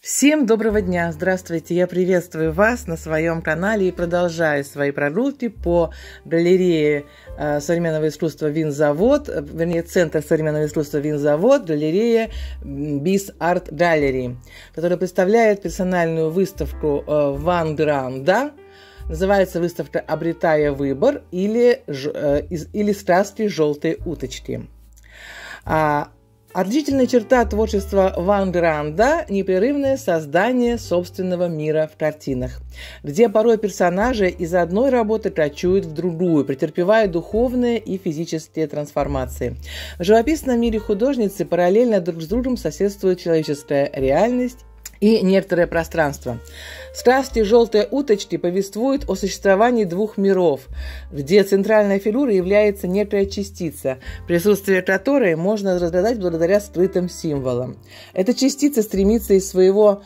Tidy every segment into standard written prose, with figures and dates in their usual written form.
Всем доброго дня! Здравствуйте! Я приветствую вас на своем канале и продолжаю свои прогулки по галерее современного искусства «Винзавод», вернее, Центр современного искусства «Винзавод», галерея BIS Art Gallery, которая представляет персональную выставку Ван Гранда. Называется выставка «Обретая выбор» или «Страсти желтой уточки». Отличительная черта творчества Ван Гранда – непрерывное создание собственного мира в картинах, где порой персонажи из одной работы кочуют в другую, претерпевая духовные и физические трансформации. В живописном мире художницы параллельно друг с другом соседствует человеческая реальность и некоторое пространство. «Страсти желтой уточки» повествует о существовании двух миров, где центральной фигурой является некая частица, присутствие которой можно разгадать благодаря скрытым символам. Эта частица стремится из своего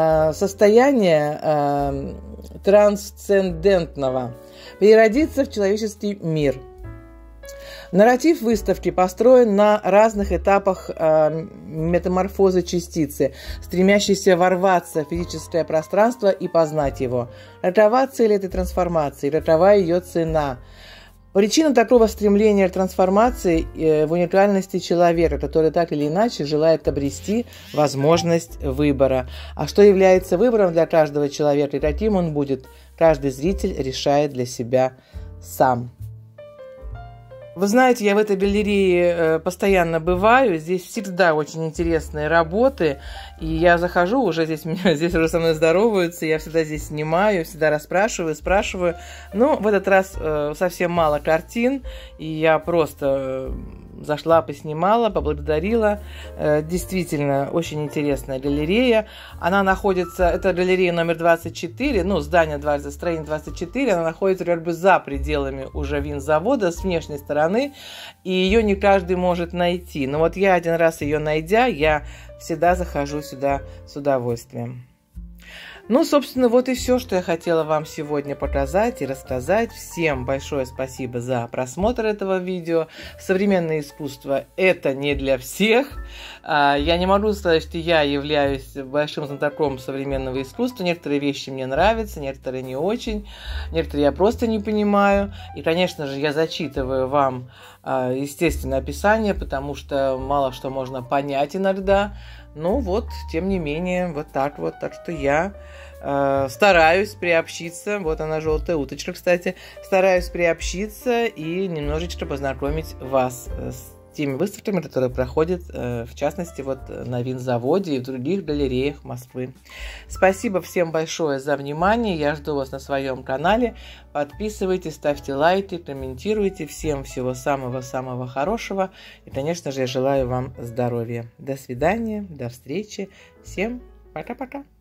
состояния трансцендентного переродиться в человеческий мир. Нарратив выставки построен на разных этапах метаморфозы частицы, стремящейся ворваться в физическое пространство и познать его. Какова цель этой трансформации, какова ее цена? Причина такого стремления к трансформации в уникальности человека, который так или иначе желает обрести возможность выбора. А что является выбором для каждого человека и каким он будет, каждый зритель решает для себя сам. Вы знаете, я в этой галерее постоянно бываю, здесь всегда очень интересные работы, и я захожу, уже здесь уже со мной здороваются, я всегда здесь снимаю, всегда расспрашиваю, спрашиваю, но в этот раз совсем мало картин, и я просто зашла, поснимала, поблагодарила. Действительно, очень интересная галерея. Она находится, это галерея номер 24, здание строение 24, она находится как бы за пределами уже винзавода с внешней стороны, и ее не каждый может найти. Но вот я один раз ее найдя, я всегда захожу сюда с удовольствием. Собственно, вот и все, что я хотела вам сегодня показать и рассказать. Всем большое спасибо за просмотр этого видео. Современное искусство – это не для всех. Я не могу сказать, что я являюсь большим знатоком современного искусства. Некоторые вещи мне нравятся, некоторые не очень, некоторые я просто не понимаю. И, конечно же, я зачитываю вам, естественно, описание, потому что мало что можно понять иногда. Тем не менее, вот так вот. Так что я стараюсь приобщиться. Вот она, желтая уточка, кстати. Стараюсь приобщиться и немножечко познакомить вас с теми выставками, которые проходят, в частности, на Винзаводе и в других галереях Москвы. Спасибо всем большое за внимание. Я жду вас на своем канале. Подписывайтесь, ставьте лайки, комментируйте. Всем всего самого-самого хорошего. И, конечно же, я желаю вам здоровья. До свидания, до встречи. Всем пока-пока.